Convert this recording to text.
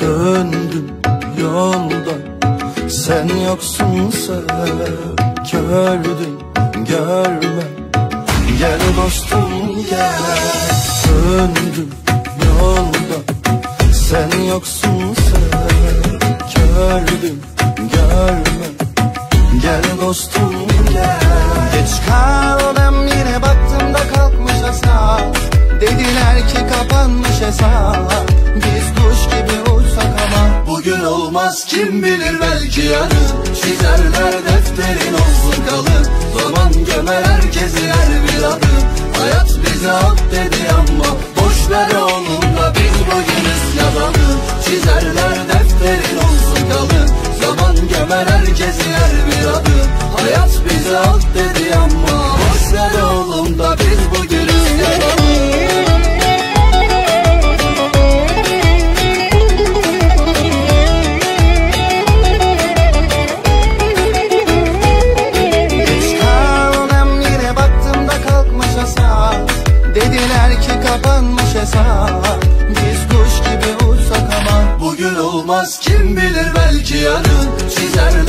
Döndüm yolda, sen yoksunsa gördüm görme. Gel dostum gel. Döndüm yolda, sen yoksunsa gördüm görme. Gel dostum gel. Geç kaldım yine baktım da kalkmış hesap. Dediler ki kapanmış hesap. Biz kuş gibi uçsak ama bugün olmaz, kim bilir belki yarın. Çizerler defterin olsun kalın. Zaman gömer herkesi her bir adım. Hayat bize at dedi ama boş ver onunla, biz bugünüz yazalım. Çizerler defterin olsun kalın. Zaman gömer herkesi her bir adım. Hayat bize at dedi ama boş ver oğlum da biz bugünüz yazalım. Dediler ki kapanmış hesap. Biz kuş gibi uçsak ama bugün olmaz, kim bilir belki yarın. Çizer